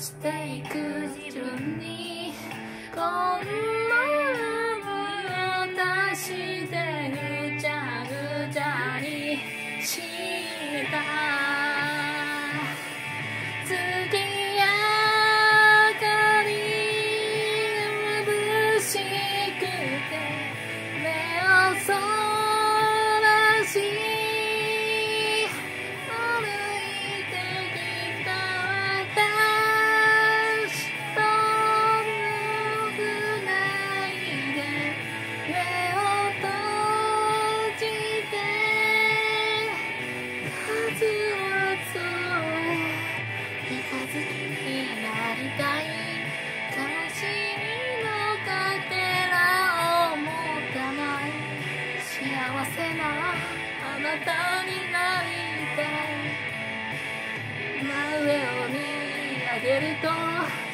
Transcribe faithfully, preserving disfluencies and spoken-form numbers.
していく自分にこんな想いを足してぐちゃぐちゃにした月明かり眩しくて目をそらし歩いてきた私とくないで目を閉じて数を数え三日月になりたい悲しみのかけらを持たない幸せなあなたになりたい真上を見上げると